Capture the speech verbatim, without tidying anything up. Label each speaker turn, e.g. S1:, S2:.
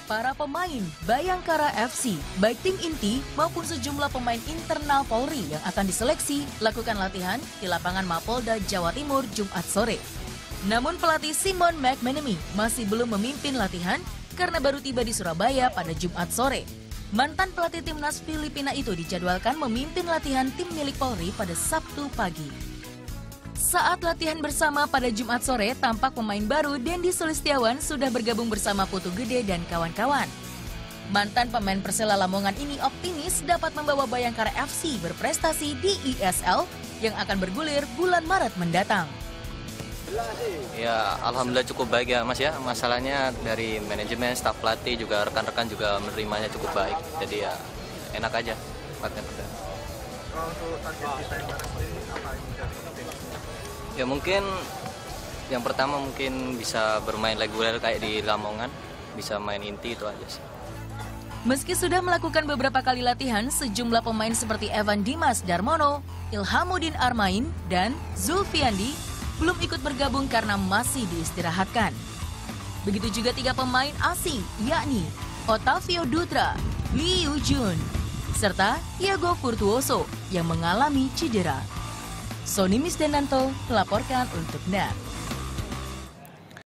S1: Para pemain Bayangkara F C, baik tim inti maupun sejumlah pemain internal Polri yang akan diseleksi, lakukan latihan di lapangan Mapolda Jawa Timur Jumat sore. Namun pelatih Simon McManamy masih belum memimpin latihan karena baru tiba di Surabaya pada Jumat sore. Mantan pelatih timnas Filipina itu dijadwalkan memimpin latihan tim milik Polri pada Sabtu pagi. Saat latihan bersama pada Jumat sore, tampak pemain baru Dendi Sulistiawan sudah bergabung bersama Putu Gede dan kawan-kawan. Mantan pemain Persela Lamongan ini optimis dapat membawa Bayangkara F C berprestasi di I S L yang akan bergulir bulan Maret mendatang.
S2: Ya, alhamdulillah cukup baik ya Mas ya. Masalahnya dari manajemen, staf pelatih juga rekan-rekan juga menerimanya cukup baik. Jadi ya enak aja latihan perdana.
S3: Kalau untuk target kita yang mana sendiri apa yang menjadi penting?
S2: Ya mungkin yang pertama mungkin bisa bermain reguler kayak di Lamongan, bisa main inti itu aja sih.
S1: Meski sudah melakukan beberapa kali latihan, sejumlah pemain seperti Evan Dimas Darmono, Ilhamuddin Armain, dan Zulfiandi belum ikut bergabung karena masih diistirahatkan. Begitu juga tiga pemain asing, yakni Otavio Dutra, Lee Yu-jun, serta Iago Furtuoso yang mengalami cedera. Sony Misdananto melaporkan untuk N E T.